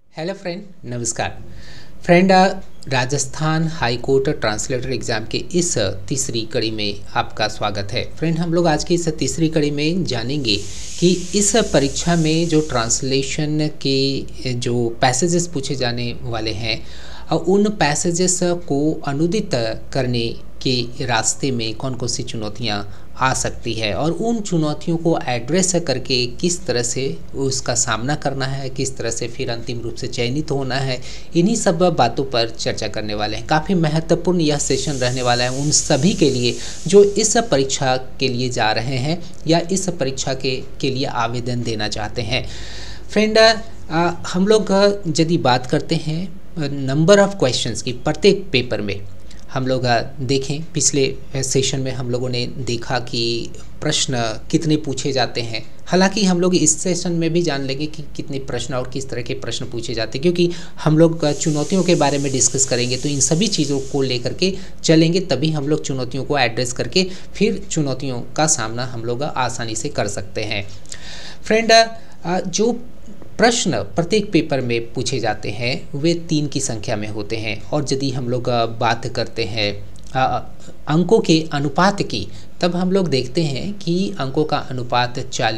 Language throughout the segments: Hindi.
हेलो फ्रेंड, नमस्कार friend. Rajasthan high court translator exam के इस तीसरी कड़ी में आपका स्वागत है। फ्रेंड, हम लोग आज की इस तीसरी कड़ी में जानेंगे कि इस परीक्षा में जो ट्रांसलेशन के जो पैसेजेस पूछे जाने वाले हैं उन पैसेजेस को अनुदित करने के रास्ते में कौन कौन सी चुनौतियाँ आ सकती है और उन चुनौतियों को एड्रेस करके किस तरह से उसका सामना करना है, किस तरह से फिर अंतिम रूप से चयनित होना है, इन्हीं सब बातों पर चर्चा करने वाले हैं। काफ़ी महत्वपूर्ण यह सेशन रहने वाला है उन सभी के लिए जो इस परीक्षा के लिए जा रहे हैं या इस परीक्षा के लिए आवेदन देना चाहते हैं। फ्रेंड, हम लोग यदि बात करते हैं नंबर ऑफ़ क्वेश्चंस की प्रत्येक पेपर में, हम लोग देखें पिछले सेशन में हम लोगों ने देखा कि प्रश्न कितने पूछे जाते हैं। हालांकि हम लोग इस सेशन में भी जान लेंगे कि कितने प्रश्न और किस तरह के प्रश्न पूछे जाते हैं, क्योंकि हम लोग चुनौतियों के बारे में डिस्कस करेंगे तो इन सभी चीज़ों को लेकर के चलेंगे, तभी हम लोग चुनौतियों को एड्रेस करके फिर चुनौतियों का सामना हम लोग आसानी से कर सकते हैं। फ्रेंड, जो प्रश्न प्रत्येक पेपर में पूछे जाते हैं वे 3 की संख्या में होते हैं और यदि हम लोग बात करते हैं अंकों के अनुपात की, तब हम लोग देखते हैं कि अंकों का अनुपात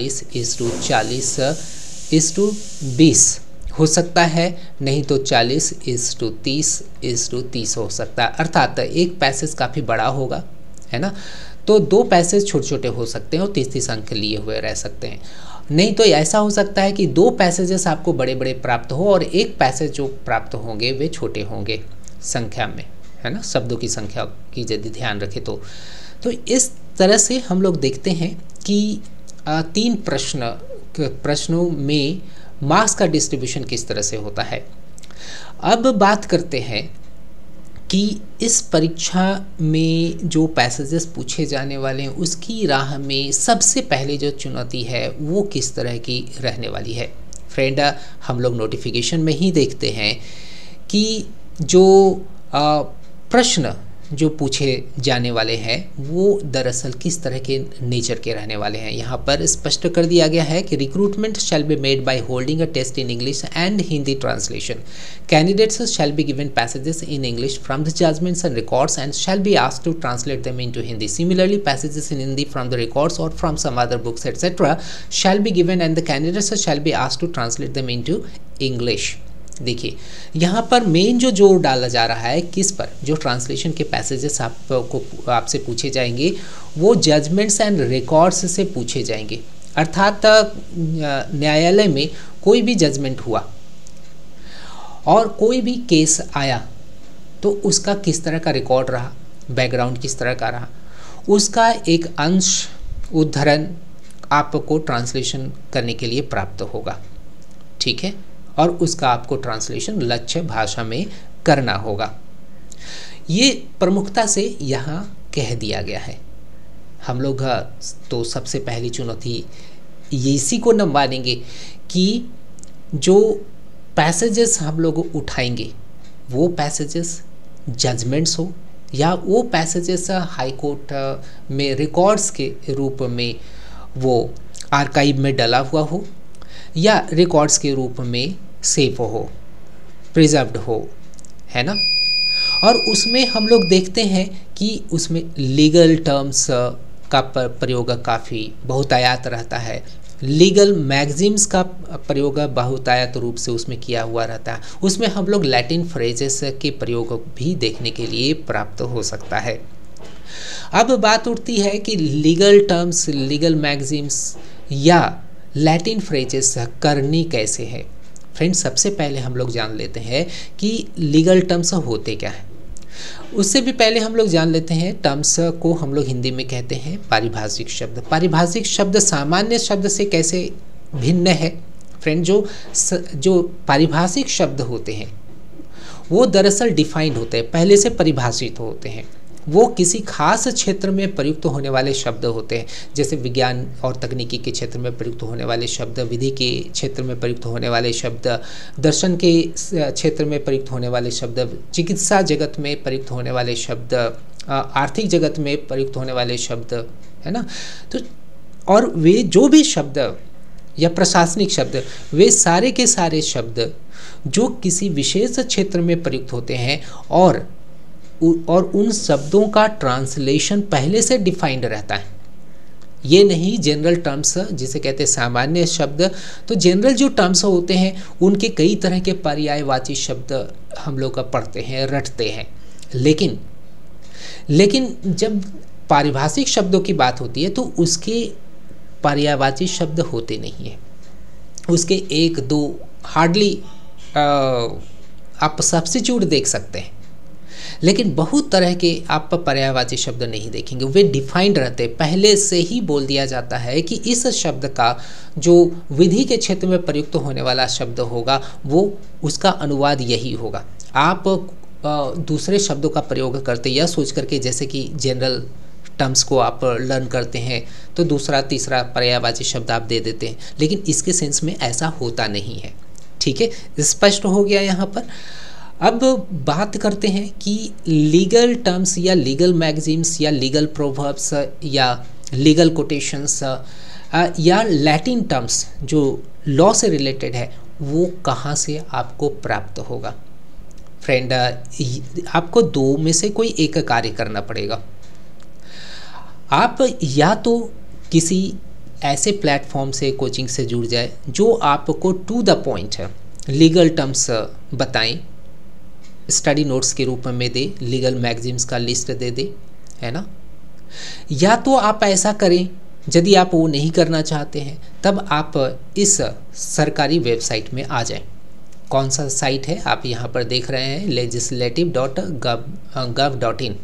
40:40:20 हो सकता है, नहीं तो 40:30:30 हो सकता है। अर्थात एक पैसेज काफ़ी बड़ा होगा, है ना, तो 2 पैसेज छोटे छोटे हो सकते हैं और 30 अंक लिए हुए रह सकते हैं। नहीं तो ऐसा हो सकता है कि 2 पैसेजेस आपको बड़े बड़े प्राप्त हो और एक पैसेज जो प्राप्त होंगे वे छोटे होंगे प्रश्न में, है ना, शब्दों की संख्या की यदि ध्यान रखें तो इस तरह से हम लोग देखते हैं कि 3 प्रश्नों में मार्क्स का डिस्ट्रीब्यूशन किस तरह से होता है। अब बात करते हैं कि इस परीक्षा में जो पैसेजेस पूछे जाने वाले हैं उसकी राह में सबसे पहले जो चुनौती है वो किस तरह की रहने वाली है। फ्रेंड, हम लोग नोटिफिकेशन में ही देखते हैं कि जो प्रश्न जो पूछे जाने वाले हैं वो दरअसल किस तरह के नेचर के रहने वाले हैं। यहाँ पर स्पष्ट कर दिया गया है कि recruitment shall be made by holding a test in English and Hindi translation. Candidates shall be given passages in English from the judgments and records and shall be asked to translate them into Hindi. Similarly passages in Hindi from the records और from some other books etcetera shall be given and the candidates shall be asked to translate them into English. देखिए, यहाँ पर मेन जो जोर डाला जा रहा है किस पर, जो ट्रांसलेशन के पैसेजेस आपसे पूछे जाएंगे वो जजमेंट्स एंड रिकॉर्ड्स से पूछे जाएंगे। अर्थात न्यायालय में कोई भी जजमेंट हुआ और कोई भी केस आया तो उसका किस तरह का रिकॉर्ड रहा, बैकग्राउंड किस तरह का रहा, उसका एक अंश उद्धरण आपको ट्रांसलेशन करने के लिए प्राप्त होगा, ठीक है, और उसका आपको ट्रांसलेशन लक्ष्य भाषा में करना होगा। ये प्रमुखता से यहाँ कह दिया गया है। हम लोग तो सबसे पहली चुनौती इसी को न मानेंगे कि जो पैसेजेस हम लोग उठाएंगे वो पैसेजेस जजमेंट्स हो या वो पैसेजेस हाई कोर्ट में रिकॉर्ड्स के रूप में वो आर्काइव में डला हुआ हो या रिकॉर्ड्स के रूप में सेव हो, प्रिजर्व्ड हो, है ना। और उसमें हम लोग देखते हैं कि उसमें लीगल टर्म्स का प्रयोग काफ़ी बहुतायत रहता है। लीगल मैगजीम्स का प्रयोग बहुतायत रूप से उसमें किया हुआ रहता है। उसमें हम लोग लैटिन फ्रेजेस के प्रयोग भी देखने के लिए प्राप्त हो सकता है। अब बात उठती है कि लीगल टर्म्स, लीगल मैगजीम्स या लैटिन फ्रेजेस करनी कैसे है। फ्रेंड्स, सबसे पहले हम लोग जान लेते हैं कि लीगल टर्म्स होते क्या हैं। उससे भी पहले हम लोग जान लेते हैं टर्म्स को हम लोग हिंदी में कहते हैं पारिभाषिक शब्द। पारिभाषिक शब्द सामान्य शब्द से कैसे भिन्न है। फ्रेंड, जो पारिभाषिक शब्द होते हैं वो दरअसल डिफाइंड होते हैं, पहले से परिभाषित होते हैं। वो किसी खास क्षेत्र में प्रयुक्त होने वाले शब्द होते हैं, जैसे विज्ञान और तकनीकी के क्षेत्र में प्रयुक्त होने वाले शब्द, विधि के क्षेत्र में प्रयुक्त होने वाले शब्द, दर्शन के क्षेत्र में प्रयुक्त होने वाले शब्द, चिकित्सा जगत में प्रयुक्त होने वाले शब्द, आर्थिक जगत में प्रयुक्त होने वाले शब्द, है ना। तो और वे जो भी शब्द या प्रशासनिक शब्द, वे सारे के सारे शब्द जो किसी विशेष क्षेत्र में प्रयुक्त होते हैं और उन शब्दों का ट्रांसलेशन पहले से डिफाइंड रहता है। ये नहीं जनरल टर्म्स जिसे कहते हैं सामान्य शब्द। तो जनरल जो टर्म्स होते हैं उनके कई तरह के पर्यायवाची शब्द हम लोग का पढ़ते हैं, रटते हैं, लेकिन जब पारिभाषिक शब्दों की बात होती है तो उसके पर्यायवाची शब्द होते नहीं हैं। उसके एक दो हार्डली आप सब्स्टिट्यूट देख सकते हैं, लेकिन बहुत तरह के आप पर्यायवाची शब्द नहीं देखेंगे। वे डिफाइंड रहते, पहले से ही बोल दिया जाता है कि इस शब्द का जो विधि के क्षेत्र में प्रयुक्त होने वाला शब्द होगा वो उसका अनुवाद यही होगा। आप दूसरे शब्दों का प्रयोग करते यह सोच करके, जैसे कि जनरल टर्म्स को आप लर्न करते हैं तो दूसरा तीसरा पर्यायवाची शब्द आप दे देते हैं, लेकिन इसके सेंस में ऐसा होता नहीं है। ठीक है, स्पष्ट हो गया यहाँ पर। अब बात करते हैं कि लीगल टर्म्स या लीगल मैगजीम्स या लीगल प्रोवर्ब्स या लीगल कोटेशंस या लैटिन टर्म्स जो लॉ से रिलेटेड है वो कहाँ से आपको प्राप्त होगा। फ्रेंड, आपको दो में से कोई एक कार्य करना पड़ेगा। आप या तो किसी ऐसे प्लेटफॉर्म से, कोचिंग से जुड़ जाए जो आपको to the point legal terms बताएं, स्टडी नोट्स के रूप में दे, लीगल मैगजीम्स का लिस्ट दे दे, है ना। या तो आप ऐसा करें, यदि आप वो नहीं करना चाहते हैं तब आप इस सरकारी वेबसाइट में आ जाएं। कौन सा साइट है आप यहाँ पर देख रहे हैं, legislative.gov.in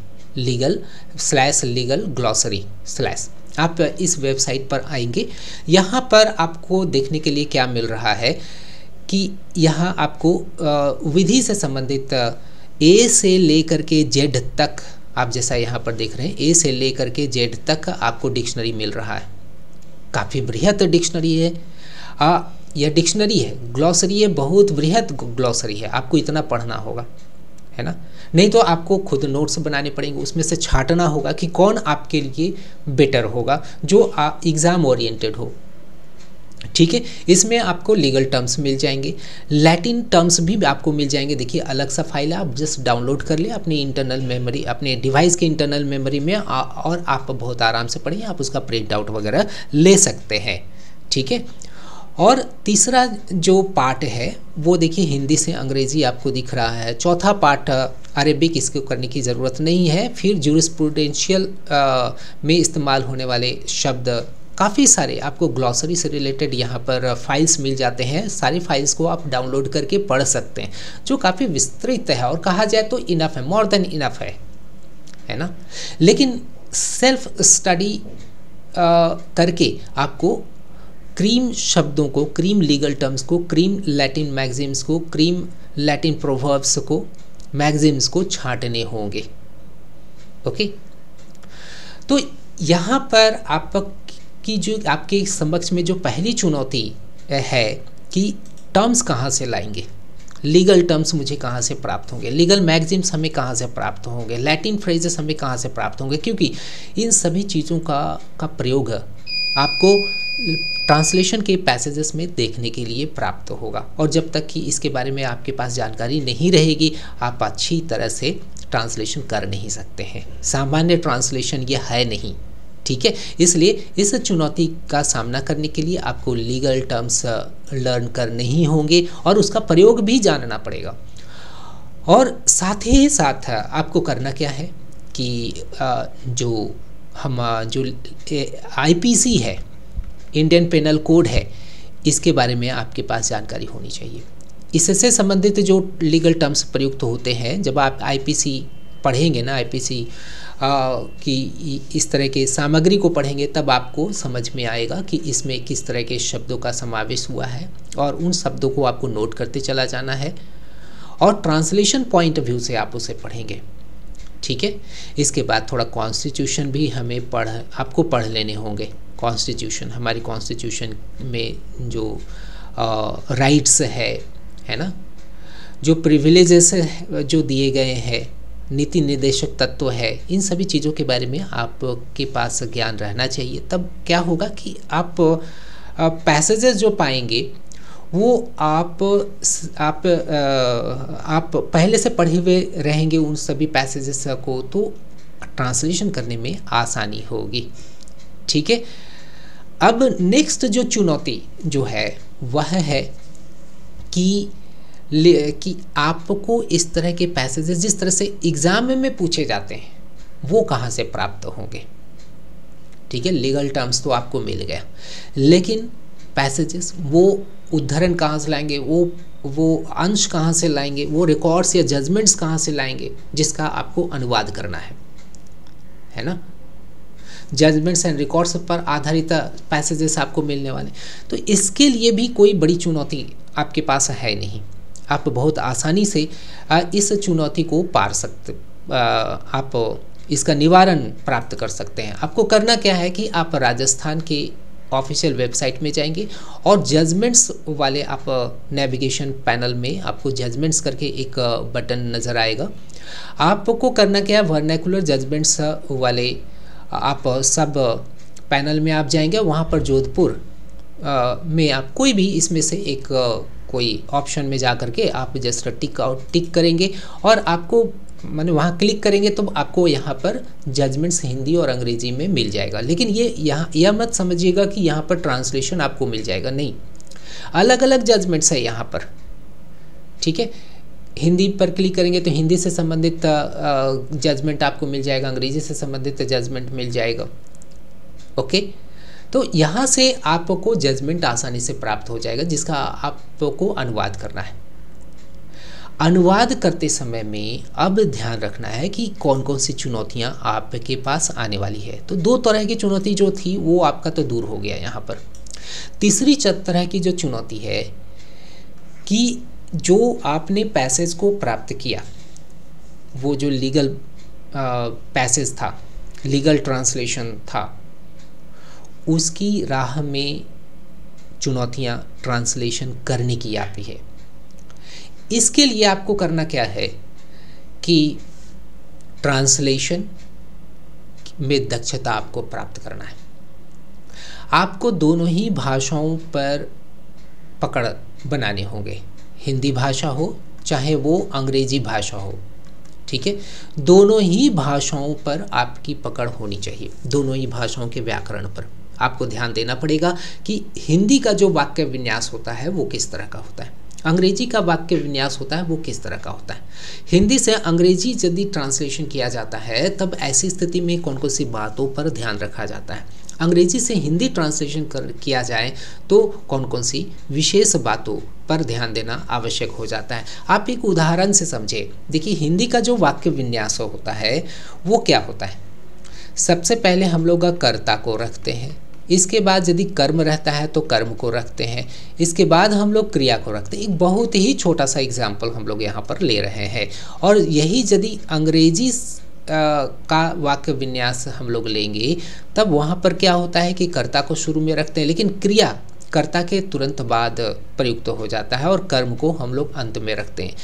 legal glossary / आप इस वेबसाइट पर आएंगे। यहाँ पर आपको देखने के लिए क्या मिल रहा है कि यहाँ आपको विधि से संबंधित ए से लेकर के जेड तक, आप जैसा यहाँ पर देख रहे हैं ए से लेकर के जेड तक आपको डिक्शनरी मिल रहा है। काफ़ी बृहत डिक्शनरी है। यह डिक्शनरी है, ग्लॉसरी है, बहुत बृहत ग्लॉसरी है। आपको इतना पढ़ना होगा, है ना, नहीं तो आपको खुद नोट्स बनाने पड़ेंगे, उसमें से छांटना होगा कि कौन आपके लिए बेटर होगा, जो एग्ज़ाम ओरिएंटेड हो। ठीक है, इसमें आपको लीगल टर्म्स मिल जाएंगे, लैटिन टर्म्स भी आपको मिल जाएंगे। देखिए अलग सा फाइल है, आप जस्ट डाउनलोड कर ले अपनी इंटरनल मेमोरी, अपने डिवाइस के इंटरनल मेमोरी में, और आप बहुत आराम से पढ़िए, आप उसका प्रिंट आउट वगैरह ले सकते हैं। ठीक है, और तीसरा जो पार्ट है वो देखिए हिंदी से अंग्रेजी आपको दिख रहा है। चौथा पार्ट अरेबिक, इसको करने की ज़रूरत नहीं है। फिर जूरिस्प्रूडेंशियल में इस्तेमाल होने वाले शब्द काफ़ी सारे आपको ग्लॉसरी से रिलेटेड यहाँ पर फाइल्स मिल जाते हैं। सारी फाइल्स को आप डाउनलोड करके पढ़ सकते हैं, जो काफ़ी विस्तृत है और कहा जाए तो इनफ है, मोर देन इनफ है ना। लेकिन सेल्फ स्टडी करके आपको क्रीम शब्दों को, क्रीम लीगल टर्म्स को, क्रीम लैटिन मैगजीम्स को, क्रीम लैटिन प्रोवर्ब्स को, मैगजीम्स को छांटने होंगे। ओके, तो यहाँ पर आपकी जो आपके समक्ष में जो पहली चुनौती है कि टर्म्स कहाँ से लाएंगे, लीगल टर्म्स मुझे कहाँ से प्राप्त होंगे, लीगल मैगजीम्स हमें कहाँ से प्राप्त होंगे, लैटिन फ्रेजेस हमें कहाँ से प्राप्त होंगे, क्योंकि इन सभी चीज़ों का प्रयोग आपको ट्रांसलेशन के पैसेजेस में देखने के लिए प्राप्त होगा। और जब तक कि इसके बारे में आपके पास जानकारी नहीं रहेगी, आप अच्छी तरह से ट्रांसलेशन कर नहीं सकते हैं। सामान्य ट्रांसलेशन ये है नहीं। ठीक है, इसलिए इस चुनौती का सामना करने के लिए आपको लीगल टर्म्स लर्न करने ही होंगे और उसका प्रयोग भी जानना पड़ेगा। और साथ ही साथ आपको करना क्या है कि जो आईपीसी है, इंडियन पेनल कोड है, इसके बारे में आपके पास जानकारी होनी चाहिए। इससे संबंधित जो लीगल टर्म्स प्रयुक्त होते हैं, जब आप आईपीसी पढ़ेंगे ना, आईपीसी की इस तरह के सामग्री को पढ़ेंगे, तब आपको समझ में आएगा कि इसमें किस तरह के शब्दों का समावेश हुआ है, और उन शब्दों को आपको नोट करते चला जाना है और ट्रांसलेशन पॉइंट ऑफ व्यू से आप उसे पढ़ेंगे। ठीक है, इसके बाद थोड़ा कॉन्स्टिट्यूशन भी हमें आपको पढ़ लेने होंगे। कॉन्स्टिट्यूशन, हमारी कॉन्स्टिट्यूशन में जो राइट्स है ना, जो प्रिविलेजेस जो दिए गए हैं, नीति निर्देशक तत्व है, इन सभी चीज़ों के बारे में आपके पास ज्ञान रहना चाहिए। तब क्या होगा कि आप पैसेजेस जो पाएंगे वो आप पहले से पढ़े हुए रहेंगे उन सभी पैसेजेस को, तो ट्रांसलेशन करने में आसानी होगी। ठीक है। अब नेक्स्ट जो चुनौती जो है वह है कि आपको इस तरह के पैसेजेस जिस तरह से एग्ज़ाम में पूछे जाते हैं वो कहाँ से प्राप्त होंगे। ठीक है, लीगल टर्म्स तो आपको मिल गया, लेकिन पैसेजेस वो उद्धरण कहाँ से लाएंगे, वो अंश कहाँ से लाएंगे, वो रिकॉर्ड्स या जजमेंट्स कहाँ से लाएंगे जिसका आपको अनुवाद करना है ना। जजमेंट्स एंड रिकॉर्ड्स पर आधारित पैसेजेस आपको मिलने वाले, तो इसके लिए भी कोई बड़ी चुनौती आपके पास है नहीं। आप बहुत आसानी से इस चुनौती को पार सकते, आप इसका निवारण प्राप्त कर सकते हैं। आपको करना क्या है कि आप राजस्थान के ऑफिशियल वेबसाइट में जाएंगे और जजमेंट्स वाले आप नेविगेशन पैनल में आपको जजमेंट्स करके एक बटन नज़र आएगा। आपको करना क्या है, वर्नैकुलर जजमेंट्स वाले आप सब पैनल में आप जाएंगे, वहाँ पर जोधपुर में आप कोई भी इसमें से एक कोई ऑप्शन में जा करके आप जस्ट टिक करेंगे और आपको मैंने वहाँ क्लिक करेंगे तो आपको यहाँ पर जजमेंट्स हिंदी और अंग्रेजी में मिल जाएगा। लेकिन यह मत समझिएगा कि यहाँ पर ट्रांसलेशन आपको मिल जाएगा, नहीं, अलग अलग जजमेंट्स है यहाँ पर। ठीक है, हिंदी पर क्लिक करेंगे तो हिंदी से संबंधित जजमेंट आपको मिल जाएगा, अंग्रेजी से संबंधित जजमेंट मिल जाएगा। ओके, तो यहाँ से आपको जजमेंट आसानी से प्राप्त हो जाएगा जिसका आपको अनुवाद करना है। अनुवाद करते समय में अब ध्यान रखना है कि कौन कौन सी चुनौतियाँ आपके पास आने वाली है। तो दो तरह की चुनौती जो थी वो आपका तो दूर हो गया यहाँ पर। तीसरी तरह की जो चुनौती है कि जो आपने पैसेज को प्राप्त किया, वो जो लीगल पैसेज था, लीगल ट्रांसलेशन था, उसकी राह में चुनौतियाँ ट्रांसलेशन करने की आती है। इसके लिए आपको करना क्या है कि ट्रांसलेशन में दक्षता आपको प्राप्त करना है। आपको दोनों ही भाषाओं पर पकड़ बनाने होंगे, हिंदी भाषा हो चाहे वो अंग्रेजी भाषा हो। ठीक है, दोनों ही भाषाओं पर आपकी पकड़ होनी चाहिए, दोनों ही भाषाओं के व्याकरण पर आपको ध्यान देना पड़ेगा कि हिंदी का जो वाक्य विन्यास होता है वो किस तरह का होता है, अंग्रेजी का वाक्य विन्यास होता है वो किस तरह का होता है। हिंदी से अंग्रेजी यदि ट्रांसलेशन किया जाता है तब ऐसी स्थिति में कौन कौन सी बातों पर ध्यान रखा जाता है, अंग्रेजी से हिंदी ट्रांसलेशन किया जाए तो कौन कौन सी विशेष बातों पर ध्यान देना आवश्यक हो जाता है। आप एक उदाहरण से समझे। देखिए, हिंदी का जो वाक्य विन्यास होता है वो क्या होता है। सबसे पहले हम लोग कर्ता को रखते हैं, इसके बाद यदि कर्म रहता है तो कर्म को रखते हैं, इसके बाद हम लोग क्रिया को रखते हैं। एक बहुत ही छोटा सा एग्जाम्पल हम लोग यहाँ पर ले रहे हैं। और यही यदि अंग्रेजी का वाक्य विन्यास हम लोग लेंगे तब वहाँ पर क्या होता है कि कर्ता को शुरू में रखते हैं, लेकिन क्रिया कर्ता के तुरंत बाद प्रयुक्त हो जाता है और कर्म को हम लोग अंत में रखते हैं।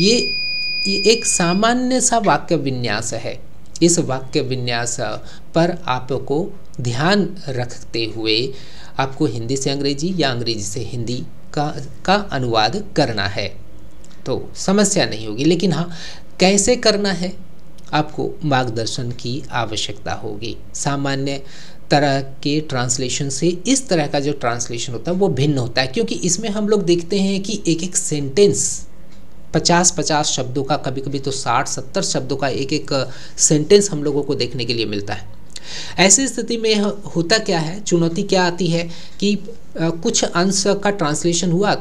ये एक सामान्य सा वाक्य विन्यास है। इस वाक्य विन्यास पर आपको ध्यान रखते हुए आपको हिंदी से अंग्रेजी या अंग्रेजी से हिंदी का अनुवाद करना है, तो समस्या नहीं होगी। लेकिन हाँ, कैसे करना है आपको मार्गदर्शन की आवश्यकता होगी। सामान्य तरह के ट्रांसलेशन से इस तरह का जो ट्रांसलेशन होता है वो भिन्न होता है, क्योंकि इसमें हम लोग देखते हैं कि एक एक सेंटेंस 50-50 शब्दों का, कभी कभी तो 60-70 शब्दों का एक एक सेंटेंस हम लोगों को देखने के लिए मिलता है। ऐसी स्थिति में होता क्या है, चुनौती क्या आती है कि कुछ अंश का ट्रांसलेशन हुआ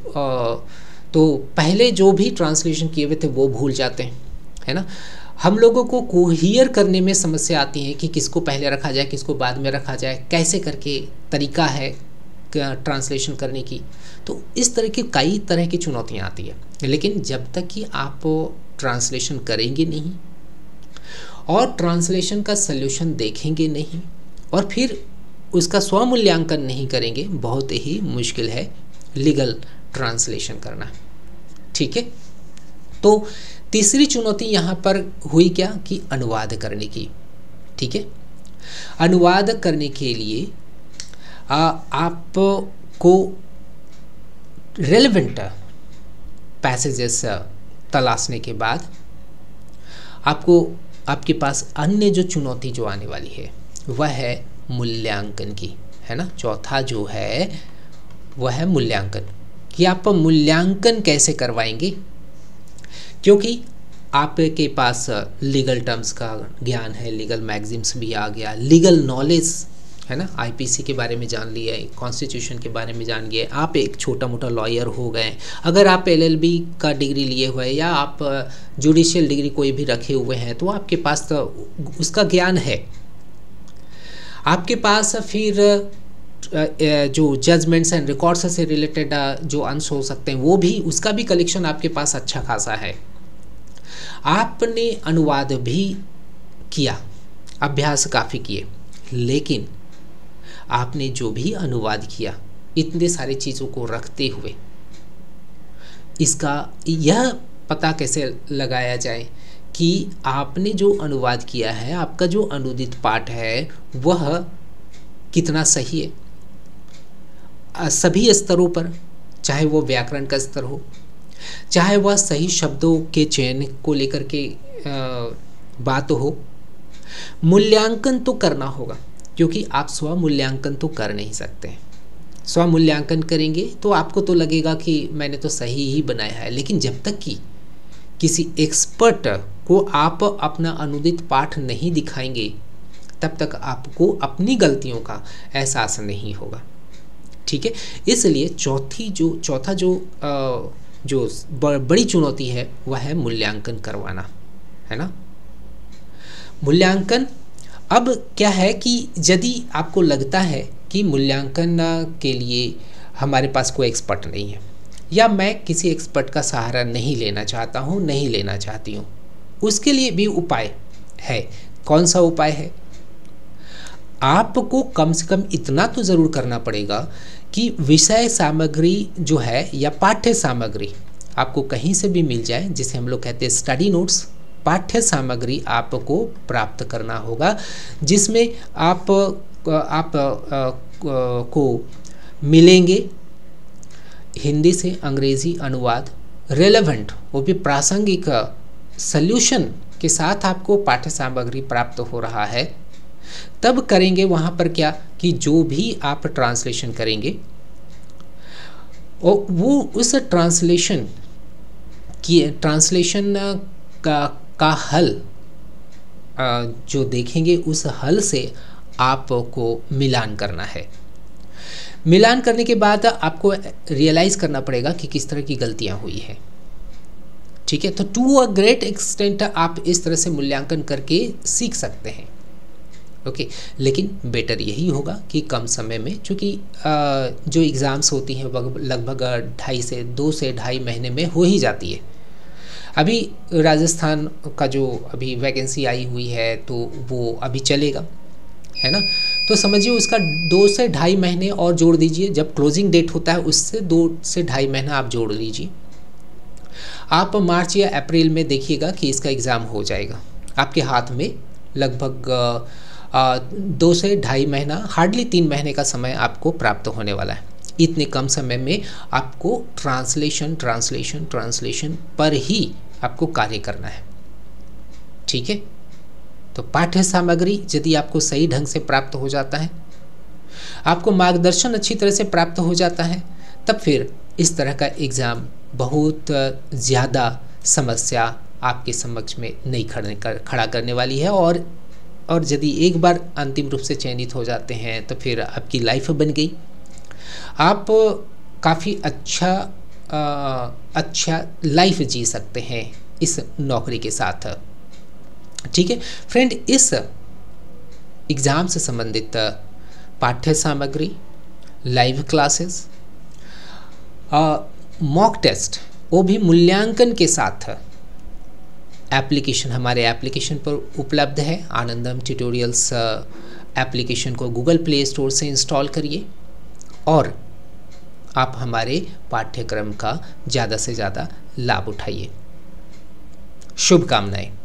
तो पहले जो भी ट्रांसलेशन किए हुए थे वो भूल जाते हैं, है ना। हम लोगों को कोहियर करने में समस्या आती है कि किसको पहले रखा जाए, किसको बाद में रखा जाए, कैसे करके तरीका है ट्रांसलेशन करने की। तो इस तरह की कई तरह की चुनौतियाँ आती है। लेकिन जब तक कि आप ट्रांसलेशन करेंगे नहीं और ट्रांसलेशन का सल्यूशन देखेंगे नहीं और फिर उसका स्वमूल्यांकन नहीं करेंगे, बहुत ही मुश्किल है लीगल ट्रांसलेशन करना। ठीक है, तो तीसरी चुनौती यहाँ पर हुई क्या कि अनुवाद करने की। ठीक है, अनुवाद करने के लिए आपको रेलेवेंट पैसेजेस तलाशने के बाद आपको आपके पास अन्य जो चुनौती जो आने वाली है वह है मूल्यांकन की, है ना। चौथा जो है वह है मूल्यांकन, कि आप मूल्यांकन कैसे करवाएंगे, क्योंकि आपके पास लीगल टर्म्स का ज्ञान है, लीगल मैगजीम्स भी आ गया, लीगल नॉलेज है ना, आईपीसी के बारे में जान लिया, कॉन्स्टिट्यूशन के बारे में जान गए, आप एक छोटा मोटा लॉयर हो गए। अगर आप एलएलबी का डिग्री लिए हुए या आप जुडिशियल डिग्री कोई भी रखे हुए हैं तो आपके पास तो उसका ज्ञान है। आपके पास फिर जो जजमेंट्स एंड रिकॉर्ड्स से रिलेटेड जो अंश हो सकते हैं वो भी, उसका भी कलेक्शन आपके पास अच्छा खासा है। आपने अनुवाद भी किया, अभ्यास काफ़ी किए, लेकिन आपने जो भी अनुवाद किया इतने सारी चीज़ों को रखते हुए इसका यह पता कैसे लगाया जाए कि आपने जो अनुवाद किया है, आपका जो अनुदित पाठ है वह कितना सही है सभी स्तरों पर, चाहे वो व्याकरण का स्तर हो, चाहे वह सही शब्दों के चयन को लेकर के बात हो। मूल्यांकन तो करना होगा, क्योंकि आप स्व मूल्यांकन तो कर नहीं सकते। स्व मूल्यांकन करेंगे तो आपको तो लगेगा कि मैंने तो सही ही बनाया है, लेकिन जब तक कि किसी एक्सपर्ट को आप अपना अनुदित पाठ नहीं दिखाएंगे तब तक आपको अपनी गलतियों का एहसास नहीं होगा। ठीक है, इसलिए चौथा जो बड़ी चुनौती है वह है मूल्यांकन करवाना, है ना। मूल्यांकन, अब क्या है कि यदि आपको लगता है कि मूल्यांकन के लिए हमारे पास कोई एक्सपर्ट नहीं है, या मैं किसी एक्सपर्ट का सहारा नहीं लेना चाहता हूँ, नहीं लेना चाहती हूँ, उसके लिए भी उपाय है। कौन सा उपाय है? आपको कम से कम इतना तो ज़रूर करना पड़ेगा कि विषय सामग्री जो है या पाठ्य सामग्री आपको कहीं से भी मिल जाए, जिसे हम लोग कहते हैं स्टडी नोट्स। पाठ्य सामग्री आपको प्राप्त करना होगा जिसमें आप को मिलेंगे हिंदी से अंग्रेज़ी अनुवाद, रेलेवेंट, वो भी प्रासंगिक सल्यूशन के साथ आपको पाठ्य सामग्री प्राप्त हो रहा है। तब करेंगे वहाँ पर क्या कि जो भी आप ट्रांसलेशन करेंगे और वो उस ट्रांसलेशन का हल जो देखेंगे, उस हल से आपको मिलान करना है। मिलान करने के बाद आपको रियलाइज़ करना पड़ेगा कि किस तरह की गलतियाँ हुई हैं। ठीक है, तो टू अ ग्रेट एक्सटेंट आप इस तरह से मूल्यांकन करके सीख सकते हैं। ओके, लेकिन बेटर यही होगा कि कम समय में, चूँकि जो एग्ज़ाम्स होती हैं लगभग 2 से ढाई महीने में हो ही जाती है। अभी राजस्थान का जो अभी वैकेंसी आई हुई है तो वो अभी चलेगा, है ना। तो समझिए उसका 2 से ढाई महीने और जोड़ दीजिए, जब क्लोजिंग डेट होता है उससे 2 से ढाई महीना आप जोड़ लीजिए। आप मार्च या अप्रैल में देखिएगा कि इसका एग्ज़ाम हो जाएगा। आपके हाथ में लगभग 2 से ढाई महीना, हार्डली 3 महीने का समय आपको प्राप्त होने वाला है। इतने कम समय में आपको ट्रांसलेशन पर ही आपको कार्य करना है। ठीक है, तो पाठ्य सामग्री यदि आपको सही ढंग से प्राप्त हो जाता है, आपको मार्गदर्शन अच्छी तरह से प्राप्त हो जाता है, तब फिर इस तरह का एग्ज़ाम बहुत ज़्यादा समस्या आपके समक्ष में नहीं खड़ा करने वाली है। और यदि एक बार अंतिम रूप से चयनित हो जाते हैं तो फिर आपकी लाइफ बन गई। आप काफ़ी अच्छा लाइफ जी सकते हैं इस नौकरी के साथ। ठीक है फ्रेंड, इस एग्ज़ाम से संबंधित पाठ्य सामग्री, लाइव क्लासेस, मॉक टेस्ट, वो भी मूल्यांकन के साथ एप्लीकेशन हमारे एप्लीकेशन पर उपलब्ध है। आनंदम ट्यूटोरियल्स एप्लीकेशन को गूगल प्ले स्टोर से इंस्टॉल करिए और आप हमारे पाठ्यक्रम का ज़्यादा से ज़्यादा लाभ उठाइए। शुभकामनाएं।